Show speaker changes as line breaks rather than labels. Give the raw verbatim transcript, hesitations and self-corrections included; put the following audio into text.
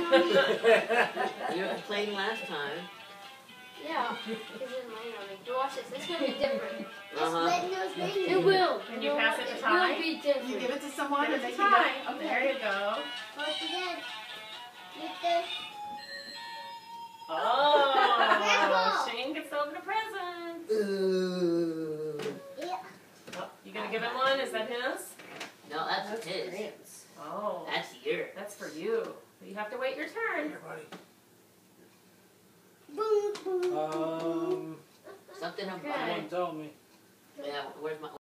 You were complaining last time.
Yeah, because it's mine on me. Watch this. It's going to be different.
Uh-huh.
It will.
Can you pass it to
It
Ty?
will be different.
You give it to someone
Give
and
it
they
to
can
Ty.
go. Okay.
There you go.
Once again, with this.
Oh, Shane gets over the present.
Ooh.
Yeah.
Oh, you gonna give him one? Is that his?
No, that's,
That's
his.
Grant's. Oh,
That's yours.
that's for you. You have to wait your turn.
Here, buddy.
Boom, boom.
Um,
Something about
Okay.
someone tell me.
Yeah, where's my